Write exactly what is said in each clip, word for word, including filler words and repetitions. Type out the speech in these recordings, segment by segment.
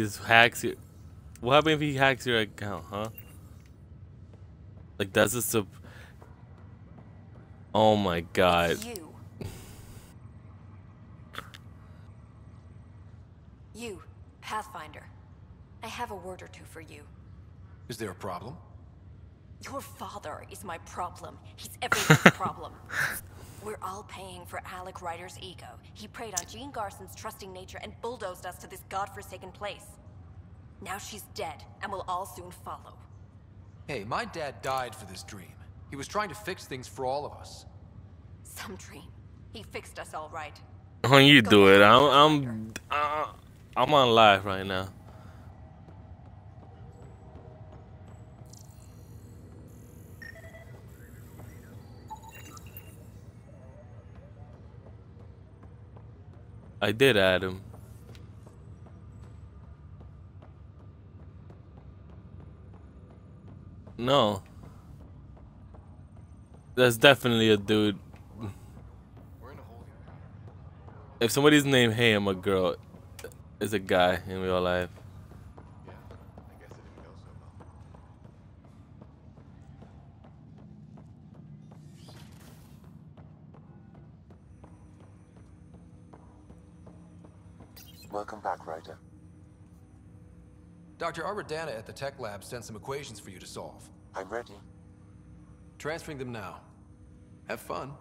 He hacks your. What happens if he hacks your account, huh? Like, does this? Oh my god. It's you. You, Pathfinder. I have a word or two for you. Is there a problem? Your father is my problem. He's everyone's problem. We're all paying for Alec Ryder's ego. He preyed on Jean Garson's trusting nature and bulldozed us to this godforsaken place. Now she's dead, and we'll all soon follow. Hey, my dad died for this dream. He was trying to fix things for all of us. Some dream. He fixed us all right. Oh, you do it. I'm I'm uh, I'm on live right now. I did add him. No. That's definitely a dude. If somebody's named Hey, I'm a girl, it's a guy in real life. Yeah, I guess it didn't go so well. Welcome back, Ryder. Doctor Aradana at the tech lab sent some equations for you to solve. I'm ready. Transferring them now. Have fun.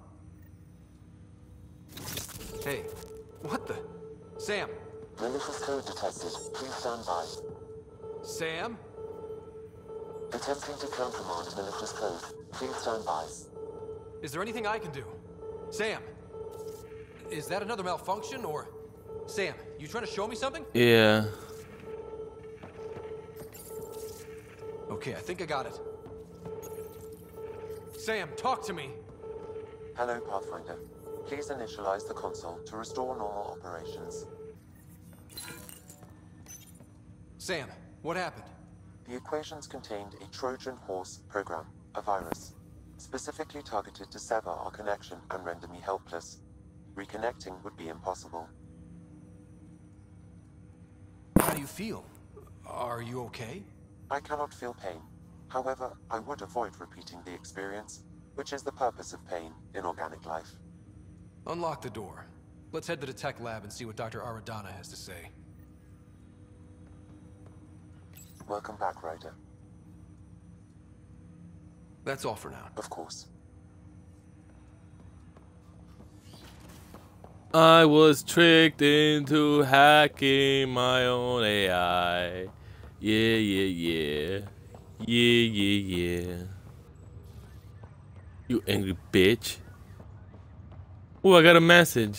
Hey, what the? Sam! Malicious code detected. Please stand by. Sam? Attempting to countermand malicious code. Please stand by. Is there anything I can do? Sam! Is that another malfunction, or... Sam, you trying to show me something? Yeah. Okay, I think I got it. Sam, talk to me! Hello, Pathfinder. Please initialize the console to restore normal operations. Sam, what happened? The equations contained a Trojan horse program, a virus, specifically targeted to sever our connection and render me helpless. Reconnecting would be impossible. How do you feel? Are you okay? I cannot feel pain. However, I would avoid repeating the experience, which is the purpose of pain in organic life. Unlock the door. Let's head to the tech lab and see what Doctor Aradana has to say. Welcome back, Ryder. That's all for now. Of course. I was tricked into hacking my own A I. Yeah, yeah, yeah. Yeah, yeah, yeah. You angry bitch. Oh, I got a message.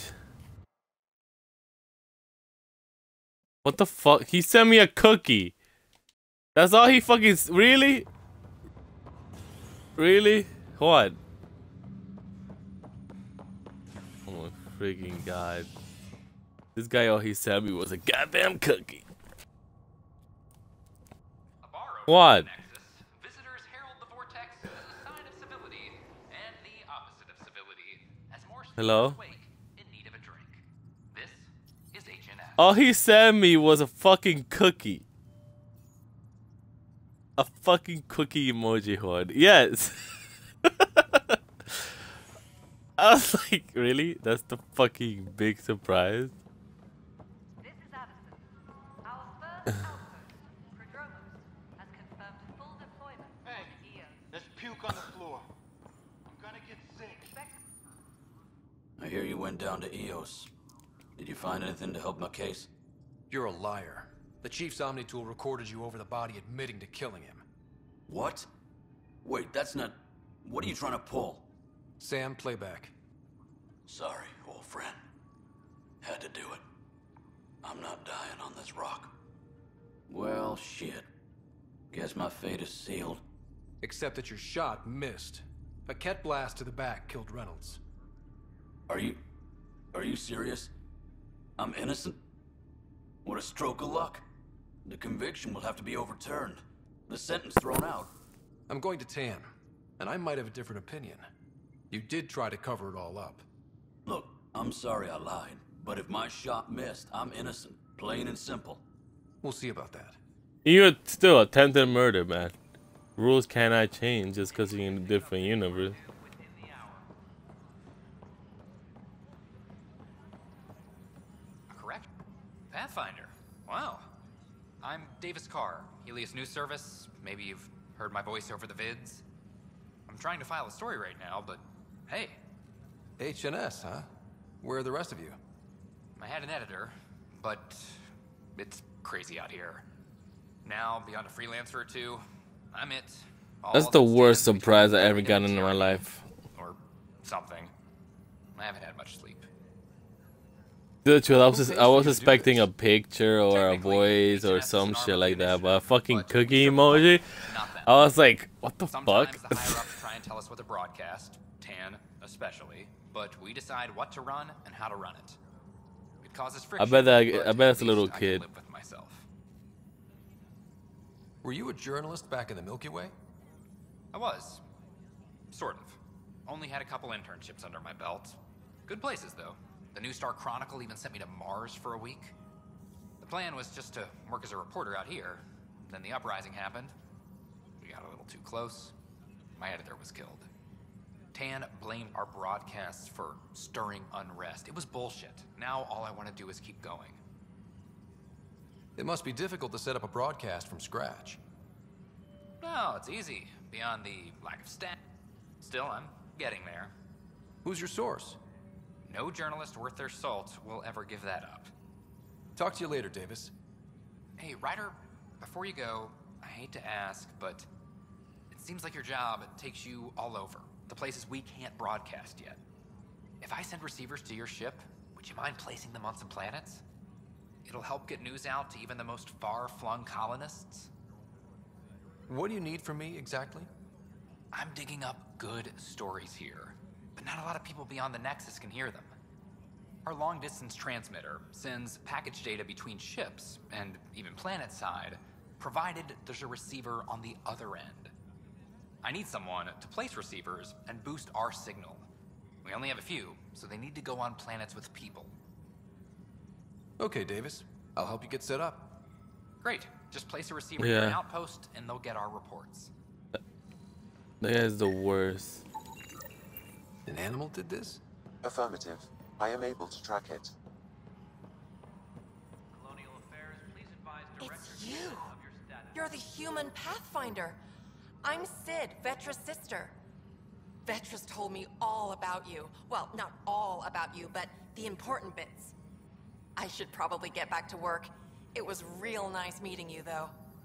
What the fuck? He sent me a cookie. That's all he fucking... Really? Really? What? Oh my freaking god. This guy, all he sent me was a goddamn cookie. What? Visitors herald the vortex as a sign of civility and the opposite of civility, as more Hello? wake in need of a drink. This is H N F. All he sent me was a fucking cookie. A fucking cookie emoji horde. Yes. I was like, really? That's the fucking big surprise? This is Addison. Our first outpost, Prodromos, has confirmed full deployment. Hey, E O. there's puke on the floor. I'm gonna get sick. I hear you went down to E O S. Did you find anything to help my case? You're a liar. The Chief's Omnitool recorded you over the body admitting to killing him. What? Wait, that's not... What are you trying to pull? Sam, playback. Sorry, old friend. Had to do it. I'm not dying on this rock. Well, shit. Guess my fate is sealed. Except that your shot missed. A Ket blast to the back killed Reynolds. Are you... Are you serious? I'm innocent? What a stroke of luck. The conviction will have to be overturned. The sentence thrown out. I'm going to Tan, and I might have a different opinion. You did try to cover it all up. Look, I'm sorry I lied, but if my shot missed, I'm innocent. Plain and simple. We'll see about that. You're still attempted murder, man. Rules cannot change just because you're in a different universe. Correct? Pathfinder. Wow. I'm Davis Carr, Helios News Service. Maybe you've heard my voice over the vids. I'm trying to file a story right now, but hey. H and S, huh? Where are the rest of you? I had an editor, but it's crazy out here. Now, beyond a freelancer or two, I'm it. All That's the that worst stands surprise I between ever gotten in my tyranny life. Or something. I haven't had much sleep. The truth, I was Who just, pays I for was you to do expecting this? a picture or a Technically, voice or H and S is some an shit arm of like the that, but a initiative, fucking but cookie we serve emoji. not them. I was like, what the Sometimes fuck? the higher ups try and tell us what to broadcast, Tan especially, but we decide what to run and how to run it. It causes friction. bet that- but I bet at it's a little least I can kid. live with myself. Were you a journalist back in the Milky Way? I was. Sort of. Only had a couple internships under my belt. Good places, though. The New Star Chronicle even sent me to Mars for a week. The plan was just to work as a reporter out here. Then the uprising happened. We got a little too close. My editor was killed. Tan blamed our broadcasts for stirring unrest. It was bullshit. Now all I want to do is keep going. It must be difficult to set up a broadcast from scratch. No, it's easy. Beyond the lack of staff. Still, I'm getting there. Who's your source? No journalist worth their salt will ever give that up. Talk to you later, Davis. Hey, Ryder, before you go, I hate to ask, but it seems like your job takes you all over, the places we can't broadcast yet. If I send receivers to your ship, would you mind placing them on some planets? It'll help get news out to even the most far-flung colonists. What do you need from me, exactly? I'm digging up good stories here, but not a lot of people beyond the Nexus can hear them. Our long-distance transmitter sends package data between ships, and even planet-side, provided there's a receiver on the other end. I need someone to place receivers and boost our signal. We only have a few, so they need to go on planets with people. Okay, Davis. I'll help you get set up. Great. Just place a receiver near an Yeah. outpost, and they'll get our reports. That guy's the worst. An animal did this? Affirmative. I am able to track it. Colonial Affairs, please advise It's you. You're the human Pathfinder. I'm Sid, Vetra's sister. Vetra's told me all about you. Well, not all about you, but the important bits. I should probably get back to work. It was real nice meeting you, though.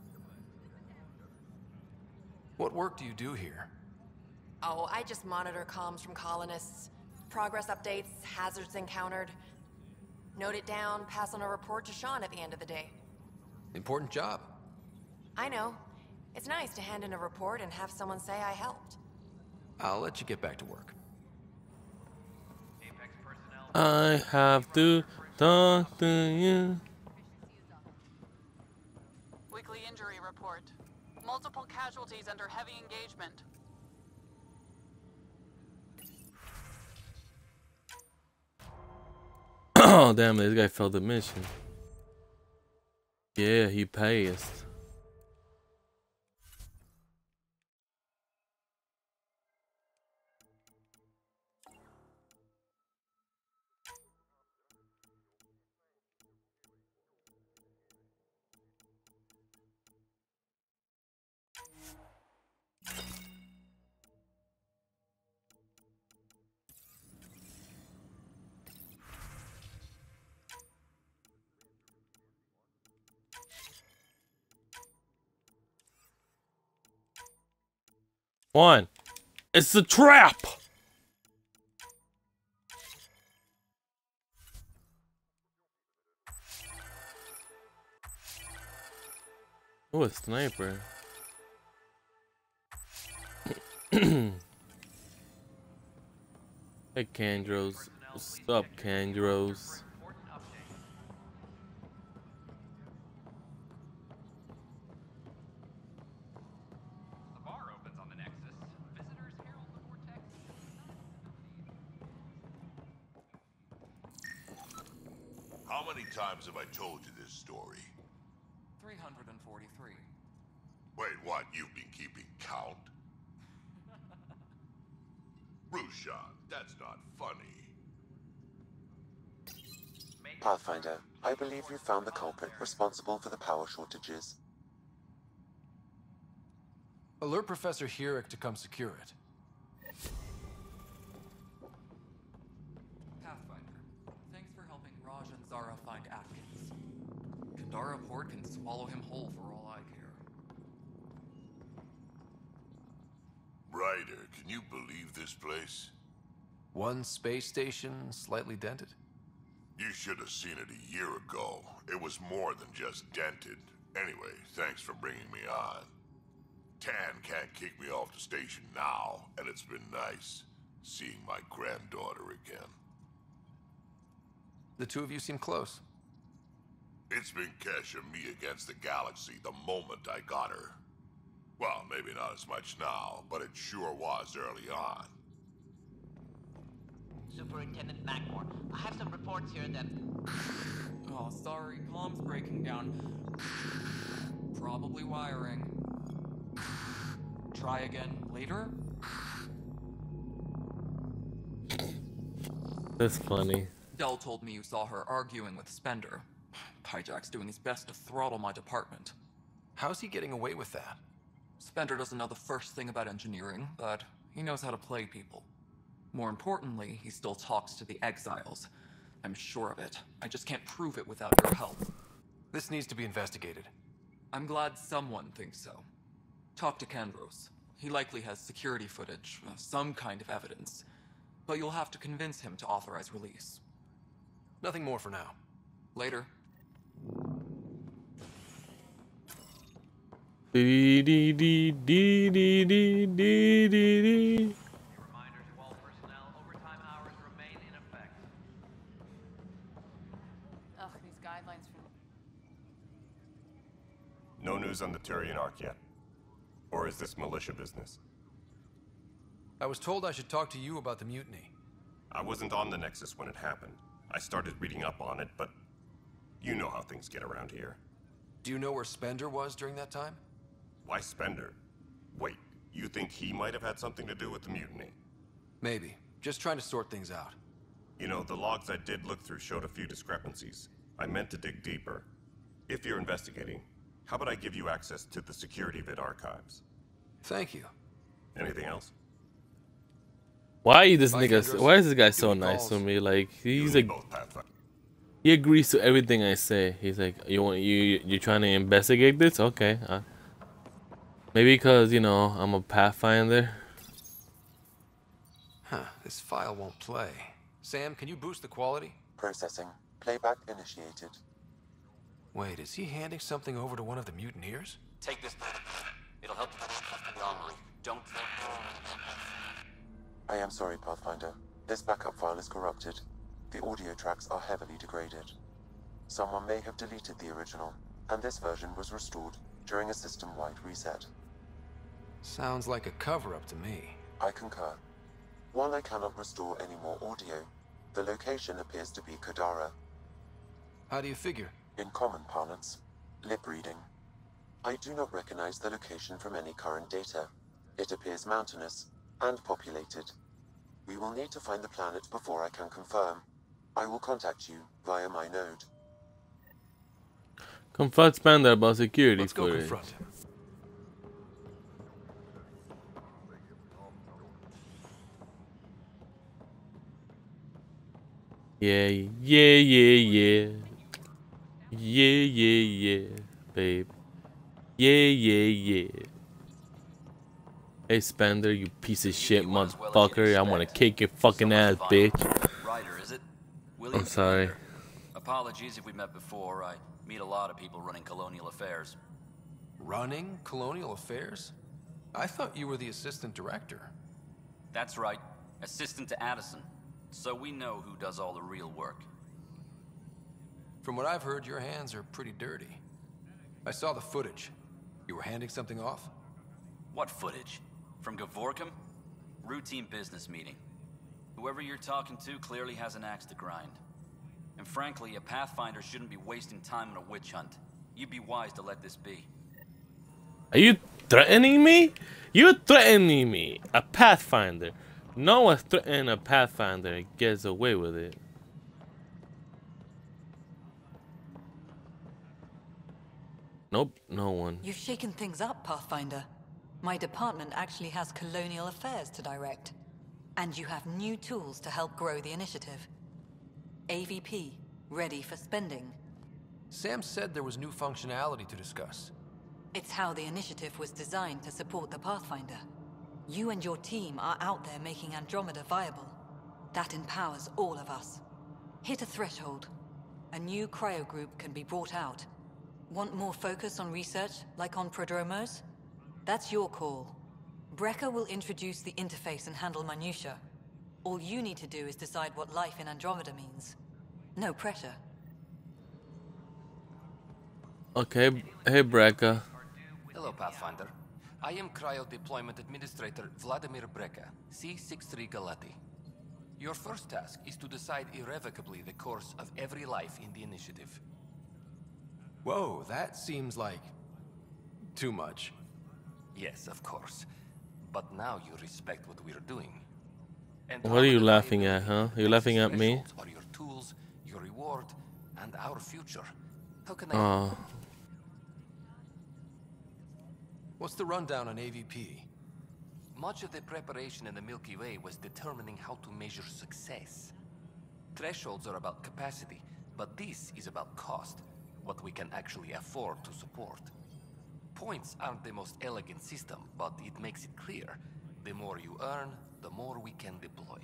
What work do you do here? Oh, I just monitor comms from colonists. Progress updates, hazards encountered. Note it down, pass on a report to Sean at the end of the day. Important job. I know. It's nice to hand in a report and have someone say I helped. I'll let you get back to work. Apex personnel. I have to talk to you. Weekly injury report. Multiple casualties under heavy engagement. Oh damn, this guy failed the mission. Yeah, he passed. One. It's a trap. Oh, a sniper. Hey, Kandros. What's up, Kandros? The bar opens on the Nexus. Visitors herald the vortex. How many times have I told you this story? hundred forty-three. Wait, what? You've been keeping count? Rushan, that's not funny. Pathfinder, I believe you found the culprit responsible for the power shortages. Alert Professor Hurek to come secure it. Pathfinder, thanks for helping Raj and Zara find Atkins. Kandara Port can swallow him whole for all I care. Ryder, can you believe this place? One space station, slightly dented? You should have seen it a year ago. It was more than just dented. Anyway, thanks for bringing me on. Tan can't kick me off the station now, and it's been nice seeing my granddaughter again. The two of you seem close. It's been Kesh and me against the galaxy the moment I got her. Well, maybe not as much now, but it sure was early on. Superintendent Magmore, I have some reports here that... Oh, sorry, comms breaking down. Probably wiring. Try again later? That's funny. Dell told me you saw her arguing with Spender. Pyjack's doing his best to throttle my department. How's he getting away with that? Spender doesn't know the first thing about engineering, but he knows how to play people. More importantly, he still talks to the exiles. I'm sure of it. I just can't prove it without your help. This needs to be investigated. I'm glad someone thinks so. Talk to Kandros. He likely has security footage, uh, some kind of evidence. But you'll have to convince him to authorize release. Nothing more for now. Later. Dee dee dee dee dee dee dee dee dee. Ugh, these guidelines from... No news on the Turian Ark yet? Or is this militia business? I was told I should talk to you about the mutiny. I wasn't on the Nexus when it happened. I started reading up on it, but you know how things get around here. Do you know where Spender was during that time? Why Spender? Wait, you think he might have had something to do with the mutiny? Maybe. Just trying to sort things out. You know, the logs I did look through showed a few discrepancies. I meant to dig deeper. If you're investigating, how about I give you access to the security vid archives? Thank you. Anything else? Why is this nigga? Why is this guy so nice to me? Like he's like, he agrees to everything I say. He's like, you want you you trying to investigate this? Okay. Uh, maybe because you know I'm a Pathfinder. Huh. This file won't play. Sam, can you boost the quality? Processing. Playback initiated. Wait, is he handing something over to one of the mutineers? Take this. It'll help you wrongly. Don't. I am sorry, Pathfinder. This backup file is corrupted. The audio tracks are heavily degraded. Someone may have deleted the original, and this version was restored during a system-wide reset. Sounds like a cover-up to me. I concur. While I cannot restore any more audio, the location appears to be Kadara. How do you figure? In common parlance, lip reading. I do not recognize the location from any current data. It appears mountainous and populated. We will need to find the planet before I can confirm. I will contact you via my node. Confront Spender about security Let's go footage. confront him. Yeah, yeah, yeah, yeah. Yeah, yeah, yeah, babe. Yeah, yeah, yeah. Hey, Spender, you piece of shit motherfucker. I'm gonna kick your fucking ass, bitch. Ryder, is it? I'm sorry. Apologies if we met before. I meet a lot of people running colonial affairs. Running colonial affairs? I thought you were the assistant director. That's right. Assistant to Addison. So we know who does all the real work. From what I've heard, your hands are pretty dirty. I saw the footage. You were handing something off? What footage? From Gavorkum? Routine business meeting. Whoever you're talking to clearly has an axe to grind. And frankly, a Pathfinder shouldn't be wasting time on a witch hunt. You'd be wise to let this be. Are you threatening me? You're threatening me. A Pathfinder. No one's threatening a Pathfinder and gets away with it. Nope, no one. You've shaken things up, Pathfinder. My department actually has colonial affairs to direct. And you have new tools to help grow the initiative. A V P, ready for spending. Sam said there was new functionality to discuss. It's how the initiative was designed to support the Pathfinder. You and your team are out there making Andromeda viable. That empowers all of us. Hit a threshold. A new cryo group can be brought out. Want more focus on research, like on Prodromos? That's your call. Breca will introduce the interface and handle minutiae. All you need to do is decide what life in Andromeda means. No pressure. Okay, hey Breca. Hello, Pathfinder. I am Cryo Deployment Administrator Vladimir Breca, C sixty-three Galati. Your first task is to decide irrevocably the course of every life in the initiative. Whoa, that seems like... too much. Yes, of course. But now you respect what we're doing. And what are you laughing at, huh? You're laughing at me? Are your tools, your reward, and our future. How can I... Oh. What's the rundown on A V P? Much of the preparation in the Milky Way was determining how to measure success. Thresholds are about capacity, but this is about cost, what we can actually afford to support. Points aren't the most elegant system, but it makes it clear. The more you earn, the more we can deploy.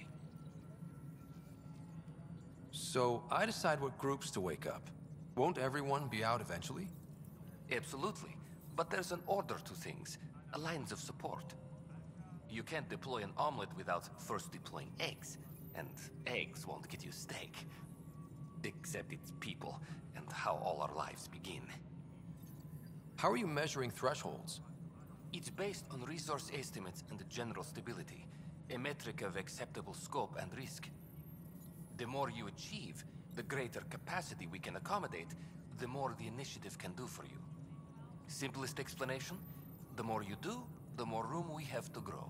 So, I decide what groups to wake up. Won't everyone be out eventually? Absolutely. But there's an order to things, a lines of support. You can't deploy an omelet without first deploying eggs, and eggs won't get you steak. Except it's people, and how all our lives begin. How are you measuring thresholds? It's based on resource estimates and general stability, a metric of acceptable scope and risk. The more you achieve, the greater capacity we can accommodate, the more the initiative can do for you. Simplest explanation, the more you do, the more room we have to grow.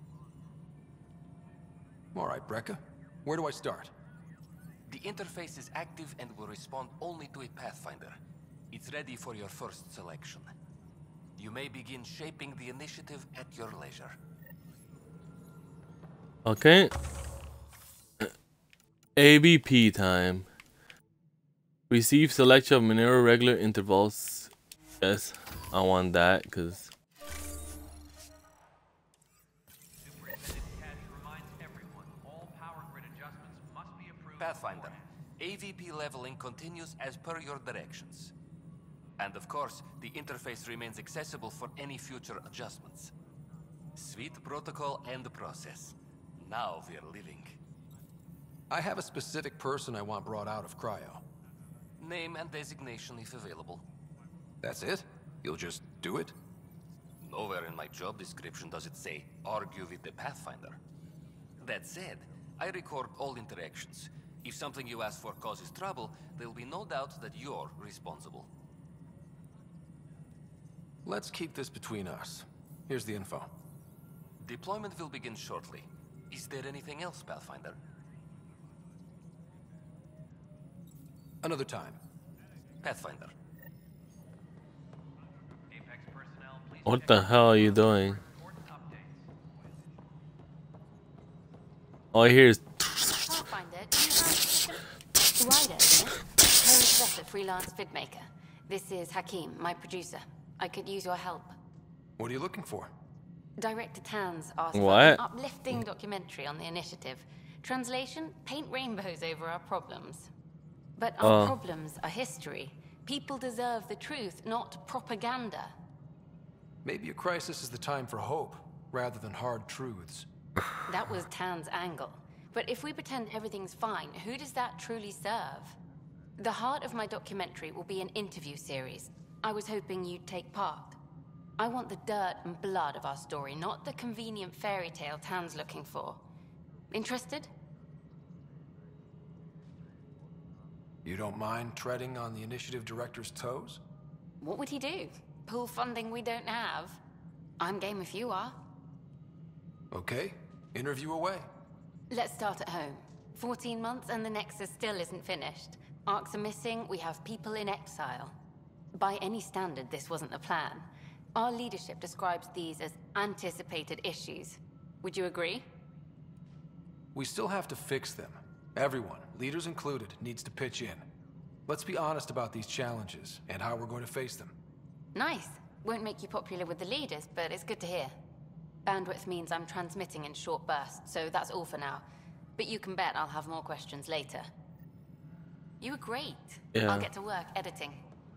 All right, Breca. Where do I start? The interface is active and will respond only to a Pathfinder. It's ready for your first selection. You may begin shaping the initiative at your leisure. Okay. A B P time. Receive selection of mineral regular intervals. Yes, I want that because. Pathfinder, A V P leveling continues as per your directions. And of course, the interface remains accessible for any future adjustments. Sweet protocol and process. Now we're living. I have a specific person I want brought out of cryo. Name and designation if available. That's it? You'll just do it? Nowhere in my job description does it say, argue with the Pathfinder. That said, I record all interactions. If something you ask for causes trouble, there'll be no doubt that you're responsible. Let's keep this between us. Here's the info. Deployment will begin shortly. Is there anything else, Pathfinder? Another time. Pathfinder. What the hell are you doing? All I hear is. Pathfinder, do you have Ryder, isn't it? Terence Vesta, freelance vidmaker. This is Hakim, my producer. I could use your help. What are you looking for? Director Tanz asked What? for an uplifting documentary on the initiative. Translation, paint rainbows over our problems. But our Oh. problems are history. People deserve the truth, not propaganda. Maybe a crisis is the time for hope, rather than hard truths. That was Tan's angle. But if we pretend everything's fine, who does that truly serve? The heart of my documentary will be an interview series. I was hoping you'd take part. I want the dirt and blood of our story, not the convenient fairy tale Tan's looking for. Interested? You don't mind treading on the initiative director's toes? What would he do? Pool funding we don't have? I'm game if you are. Okay, interview away. Let's start at home. fourteen months and the Nexus still isn't finished. Arcs are missing, we have people in exile. By any standard, this wasn't the plan. Our leadership describes these as anticipated issues. Would you agree? We still have to fix them. Everyone, leaders included, needs to pitch in. Let's be honest about these challenges and how we're going to face them. Nice. Won't make you popular with the leaders, but it's good to hear. Bandwidth means I'm transmitting in short bursts, so that's all for now. But you can bet I'll have more questions later. You were great. Yeah. I'll get to work editing.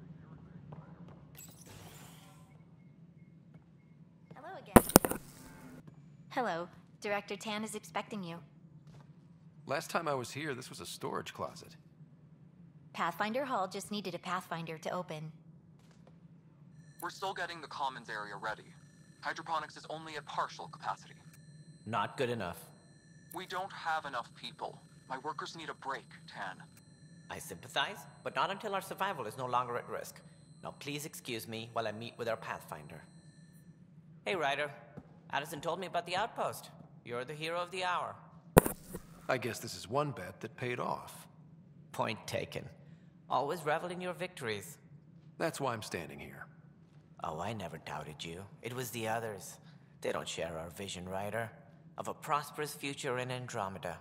Hello again. Hello. Director Tan is expecting you. Last time I was here, this was a storage closet. Pathfinder Hall just needed a Pathfinder to open. We're still getting the commons area ready. Hydroponics is only at partial capacity. Not good enough. We don't have enough people. My workers need a break, Tan. I sympathize, but not until our survival is no longer at risk. Now please excuse me while I meet with our Pathfinder. Hey, Ryder. Addison told me about the outpost. You're the hero of the hour. I guess this is one bet that paid off. Point taken. Always revel in your victories. That's why I'm standing here. Oh, I never doubted you. It was the others. They don't share our vision, Ryder, of a prosperous future in Andromeda.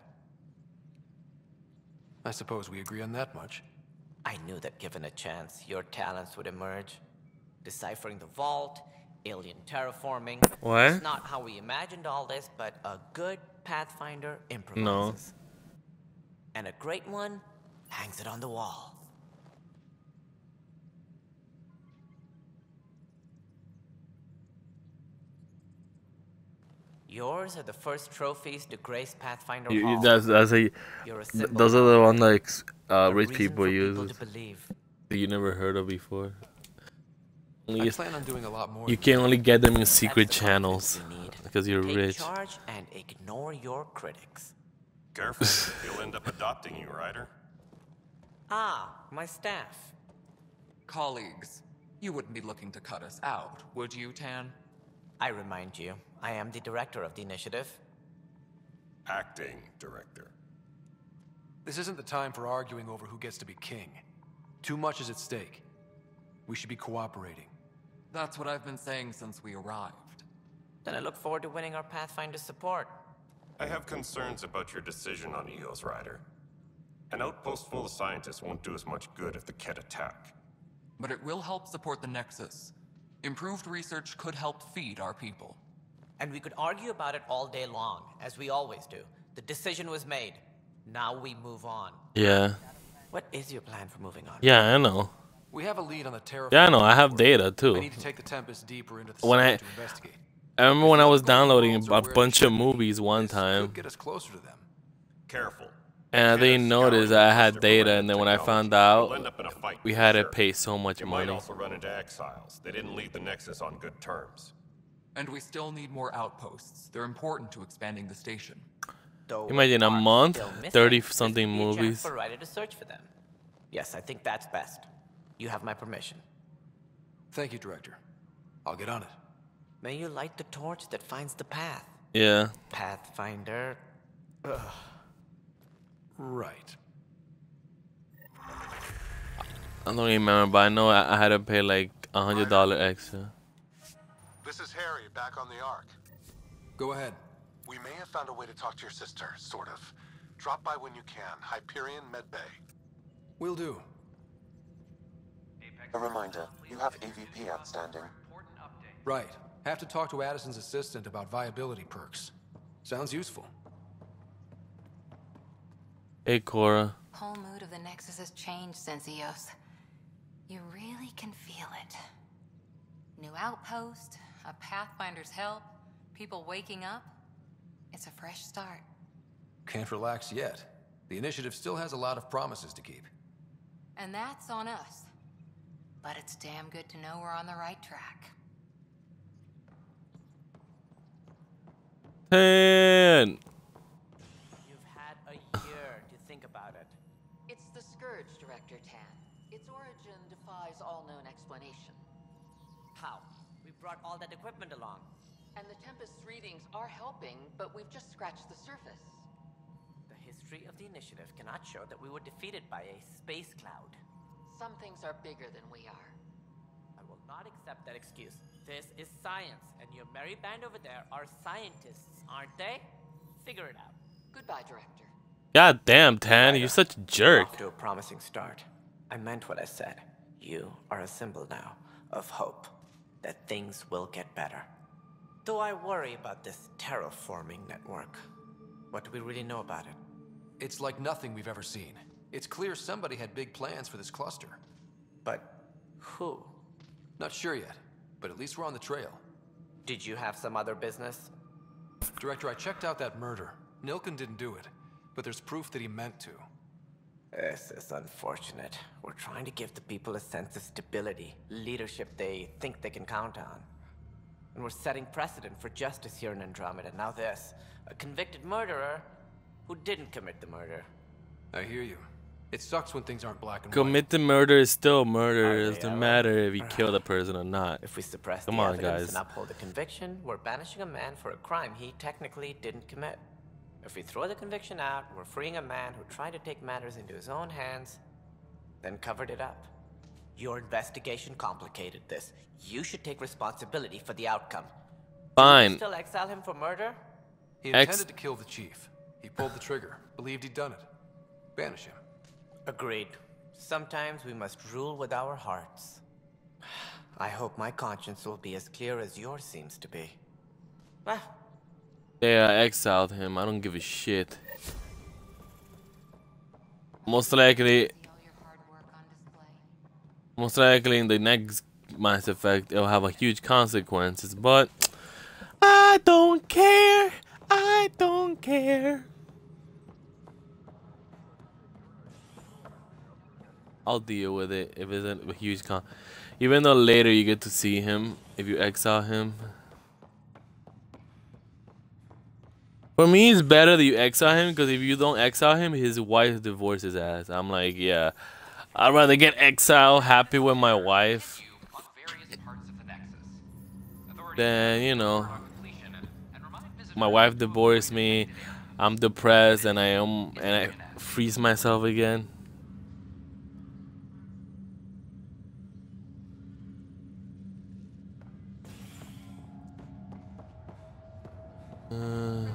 I suppose we agree on that much. I knew that given a chance, your talents would emerge. Deciphering the vault, alien terraforming. What? It's not how we imagined all this, but a good Pathfinder improvises. No. And a great one hangs it on the wall. Yours are the first trophies to grace Pathfinder You, you, Hall. that's, that's a, You're a th symbol those are the one like uh, A rich reason people for use people to believe. that you never heard of before. Only I is- plan on doing a lot more you than can that. only get them in secret channels because you're Take rich. charge and ignore your critics. Careful, he'll end up adopting you, Ryder. Ah, my staff. Colleagues, you wouldn't be looking to cut us out, would you, Tan? I remind you, I am the director of the initiative. Acting director. This isn't the time for arguing over who gets to be king. Too much is at stake. We should be cooperating. That's what I've been saying since we arrived. Then I look forward to winning our Pathfinder support. I have concerns about your decision on E O S, Ryder. An outpost full of scientists won't do as much good if the Kett attack. But it will help support the Nexus. Improved research could help feed our people. And we could argue about it all day long, as we always do. The decision was made. Now we move on. Yeah. What is your plan for moving on? Yeah, I know. We have a lead on the terraforming. Yeah, I know. I have data I too. need to take the Tempest deeper into the When I, site to investigate. I remember when I was downloading a bunch of movies one time, Could get us closer to them. Careful. and I didn't notice I had data, and then when I found out, we had to pay so much You might money. also run into exiles. They didn't leave the Nexus on good terms. And we still need more outposts. They're important to expanding the station. Though Imagine a are month, still missing, thirty this something could be a chance movies. for Ryder to search for them. Yes, I think that's best. You have my permission. Thank you, Director. I'll get on it. May you light the torch that finds the path. Yeah. Pathfinder. Ugh. Right. I don't even remember, but I know I, I had to pay like a hundred dollar extra. This is Harry, back on the Ark. Go ahead. We may have found a way to talk to your sister, sort of. Drop by when you can. Hyperion Medbay. Will do. A reminder, you have A V P outstanding. Right. Have to talk to Addison's assistant about viability perks. Sounds useful. Hey, Cora. Whole mood of the Nexus has changed since E O S. You really can feel it. New outpost, a Pathfinder's help, people waking up. It's a fresh start. Can't relax yet. The initiative still has a lot of promises to keep. And that's on us. But it's damn good to know we're on the right track. Ten. You've had a year to think about it. It's the Scourge, Director Tan. Its origin defies all known explanation. How? We brought all that equipment along. And the Tempest's readings are helping, but we've just scratched the surface. The history of the initiative cannot show that we were defeated by a space cloud. Some things are bigger than we are. I will not accept that excuse. This is science, and your merry band over there are scientists, aren't they? Figure it out. Goodbye, Director. God damn, Tan, you're such a jerk. Off to a promising start. I meant what I said. You are a symbol now of hope that things will get better. Though I worry about this terraforming network. What do we really know about it? It's like nothing we've ever seen. It's clear somebody had big plans for this cluster. But who? Not sure yet, but at least we're on the trail. Did you have some other business? Director, I checked out that murder. Nilken didn't do it, but there's proof that he meant to. This is unfortunate. We're trying to give the people a sense of stability, leadership they think they can count on. And we're setting precedent for justice here in Andromeda. Now this, a convicted murderer who didn't commit the murder. I hear you. It sucks when things aren't black and Commit white. the murder is still murder. It doesn't ever? matter if you kill the person or not. If we suppress Come the on, evidence guys. and uphold the conviction, we're banishing a man for a crime he technically didn't commit. If we throw the conviction out, we're freeing a man who tried to take matters into his own hands, then covered it up. Your investigation complicated this. You should take responsibility for the outcome. Fine. Do you still exile him for murder? He Ex- intended to kill the chief. He pulled the trigger, believed he'd done it. Banish him. Agreed. Sometimes we must rule with our hearts. I hope my conscience will be as clear as yours seems to be. Ah. Yeah, I exiled him. I don't give a shit. Most likely, most likely in the next Mass Effect, it'll have a huge consequences. But I don't care. I don't care. I'll deal with it if it's a huge con. Even though later you get to see him if you exile him. For me, it's better that you exile him because if you don't exile him, his wife divorces his ass. I'm like, yeah, I'd rather get exiled, happy with my wife, than, you know, my wife divorced me, I'm depressed, and I am, and I freeze myself again. Uh,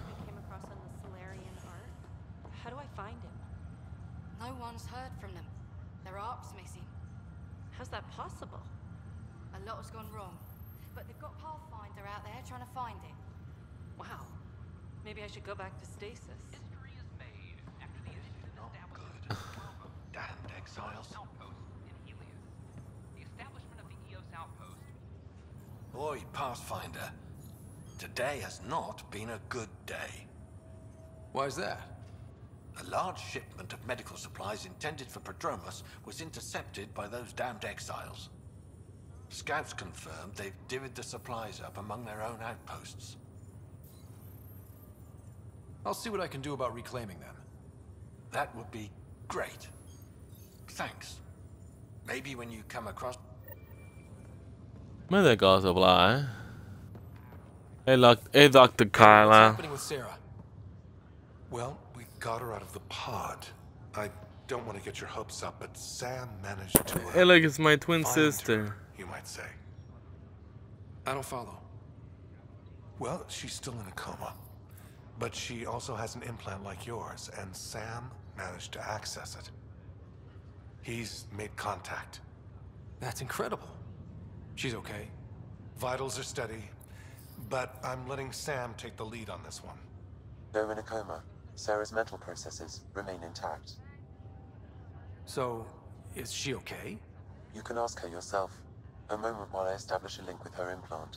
How do I find him? No one's heard from them. Their ark's missing. How's that possible? A lot has gone wrong. But they've got Pathfinder out there trying to find it. Wow. Maybe I should go back to stasis. History is made after the establishment Damned exiles. outpost in Helios. The establishment of the Eos outpost. Boy, Pathfinder. Today has not been a good day. Why is that? A large shipment of medical supplies intended for Prodromos was intercepted by those damned exiles. Scouts confirmed they've divvied the supplies up among their own outposts. I'll see what I can do about reclaiming them. That would be great. Thanks. Maybe when you come across... medical supply. Hey, look, hey, Doctor What's Carla. happening with Sarah? Well, We got her out of the pod. I don't want to get your hopes up, but Sam managed to. Uh, Hey, look, it's my twin find sister. her, you might say. I don't follow. Well, she's still in a coma, but she also has an implant like yours, and Sam managed to access it. He's made contact. That's incredible. She's okay. Vitals are steady, but I'm letting Sam take the lead on this one. Though in a coma, Sarah's mental processes remain intact. So, is she okay? You can ask her yourself. A moment while I establish a link with her implant.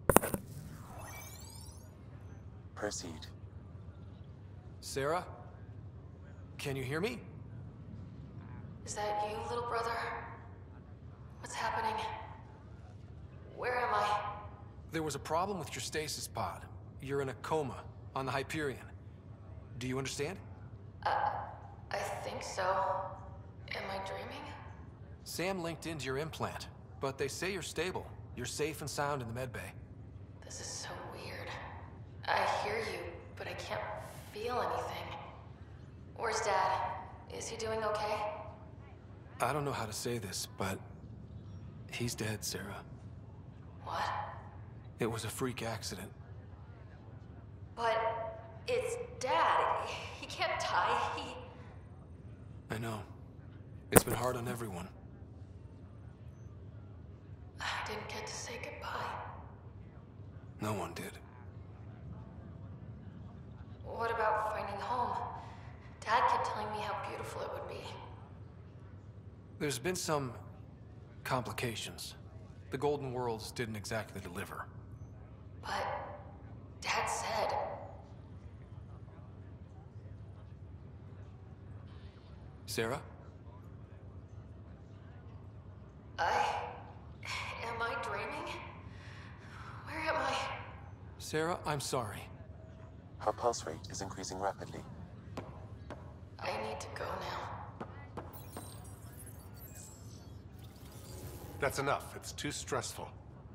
Proceed. Sarah? Can you hear me? Is that you, little brother? What's happening? Where am I? There was a problem with your stasis pod. You're in a coma on the Hyperion. Do you understand? Uh, I think so. Am I dreaming? Sam linked into your implant, but they say you're stable. You're safe and sound in the medbay. This is so weird. I hear you, but I can't feel anything. Where's Dad? Is he doing okay? I don't know how to say this, but he's dead, Sarah. What? It was a freak accident. But it's Dad. He can't die. He... I know. It's been hard on everyone. I didn't get to say goodbye. No one did. What about finding home? Dad kept telling me how beautiful it would be. There's been some complications. The Golden Worlds didn't exactly deliver. But Dad said... Sarah? I... Am I dreaming? Where am I? Sarah, I'm sorry. Her pulse rate is increasing rapidly. I need to go now. That's enough. It's too stressful.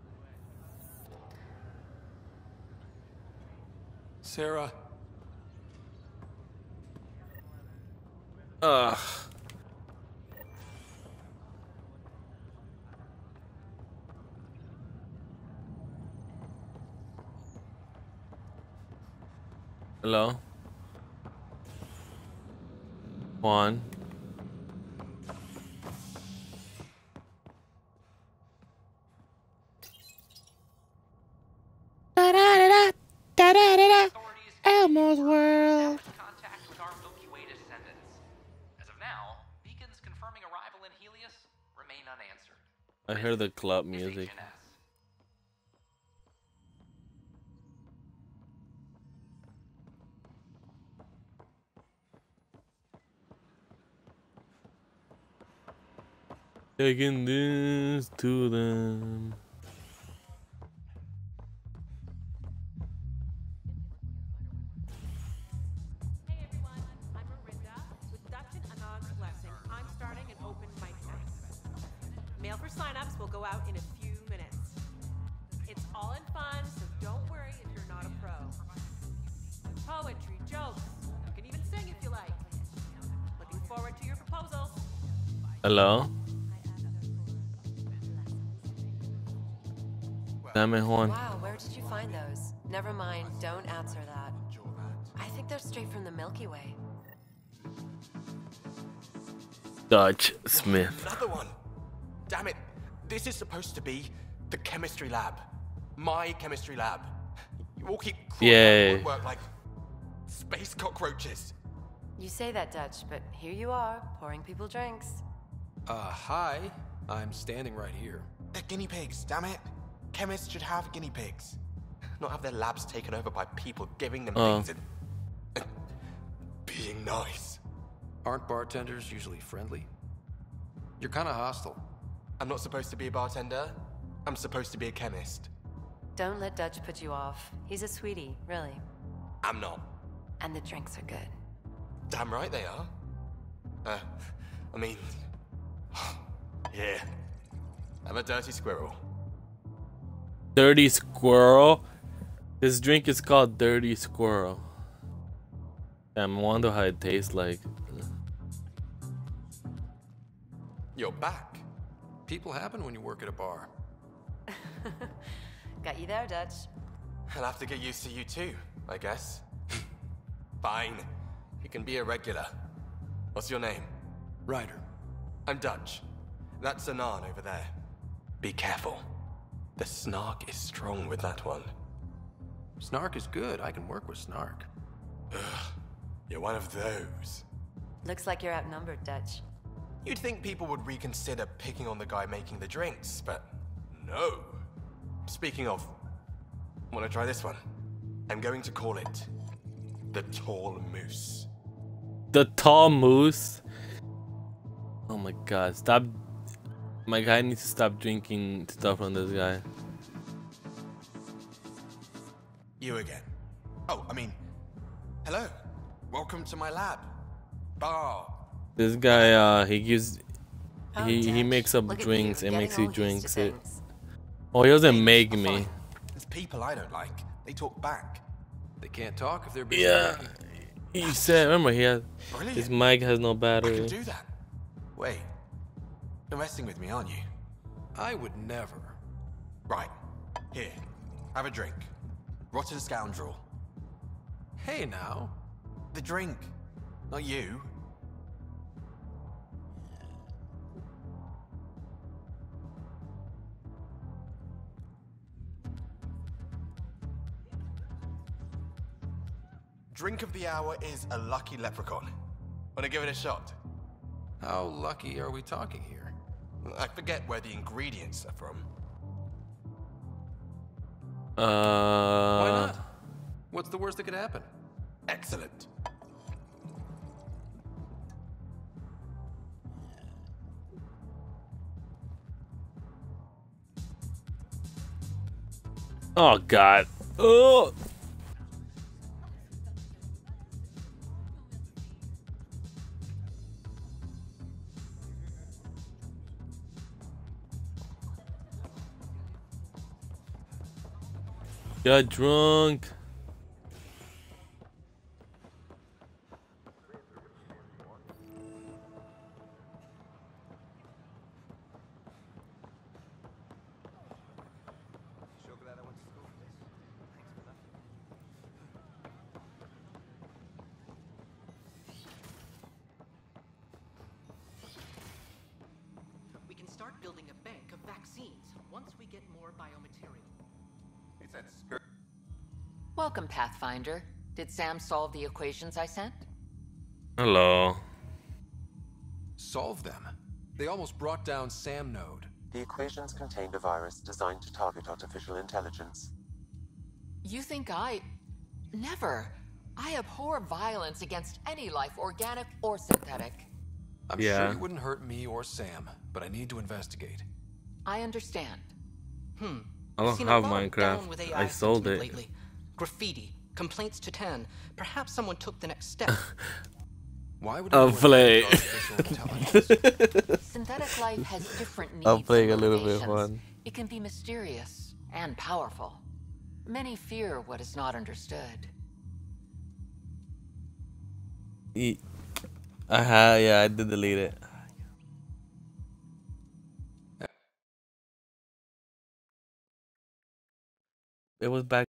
Sarah. Ugh. Hello? Juan? Da da da da da da da da. Elmo's World. Contact with our Milky Way descendants. As of now, beacons confirming arrival in Helios remain unanswered. I heard the club music. Taking this to them. Hey everyone, I'm Marinda with Dutch and Anand's lesson. I'm starting an open mic night. Mail for signups will go out in a few minutes. It's all in fun, so don't worry if you're not a pro. Poetry, jokes, you can even sing if you like. Looking forward to your proposals. Hello? Damn it, Juan. Wow, where did you find those? Never mind, don't answer that. I think they're straight from the Milky Way. Dutch Smith. Another one. Damn it. This is supposed to be the chemistry lab. My chemistry lab. You all keep crawling Yay. out woodwork like space cockroaches. You say that, Dutch, but here you are, pouring people drinks. Uh, hi. I'm standing right here. They're guinea pigs, damn it. Chemists should have guinea pigs. Not have their labs taken over by people giving them Oh. things and, and being nice. Aren't bartenders usually friendly? You're kind of hostile. I'm not supposed to be a bartender. I'm supposed to be a chemist. Don't let Dutch put you off. He's a sweetie, really. I'm not. And the drinks are good. Damn right they are. Uh, I mean... yeah. I'm a dirty squirrel. Dirty Squirrel? This drink is called Dirty Squirrel. Damn, I wonder how it tastes like. You're back. People happen when you work at a bar. Got you there, Dutch. I'll have to get used to you too, I guess. Fine. You can be a regular. What's your name? Ryder. I'm Dutch. That's Anan over there. Be careful. The snark is strong with that one. Snark is good. I can work with snark. Ugh. You're one of those. Looks like you're outnumbered, Dutch. You'd think people would reconsider picking on the guy making the drinks, but no. Speaking of, wanna try this one? I'm going to call it the Tall Moose. The Tall Moose? Oh my god, stop. My guy needs to stop drinking stuff from this guy. You again. Oh, I mean, hello. Welcome to my lab. Bar. This guy, uh, he gives, Oh, he he Dutch, makes up look at drinks you, and getting makes you all used to drinks it. things. Oh, he doesn't make me. There's people I don't like. They talk back. They can't talk if they're busy. Yeah. He said, remember, he has, Brilliant. his mic has no I battery. can do that. Wait. You're messing with me, aren't you? I would never. Right. Here. Have a drink. Rotten scoundrel. Hey now. The drink. Not you. Drink of the hour is a lucky leprechaun. Wanna give it a shot? How lucky are we talking here? I forget where the ingredients are from. Uh. Why not? What's the worst that could happen? Excellent. Oh God. Oh. Got drunk. We can start building a bank of vaccines once we get more biomaterial. It's that skirt. Welcome, Pathfinder. Did Sam solve the equations I sent? Hello. Solve them? They almost brought down Sam Node. The equations contained a virus designed to target artificial intelligence. You think I... Never. I abhor violence against any life, organic or synthetic. I'm Yeah. sure you wouldn't hurt me or Sam, but I need to investigate. I understand. Hmm. I don't Seen have a lot of down Minecraft. with A I I sold sentiment it. Lately. Graffiti, complaints to ten. Perhaps someone took the next step. Why would I'll anyone play. use artificial intelligence? Synthetic life has different needs. I'll play and a little bit limitations. fun. It can be mysterious and powerful. Many fear what is not understood. E- Aha, yeah, I did delete it. It was back.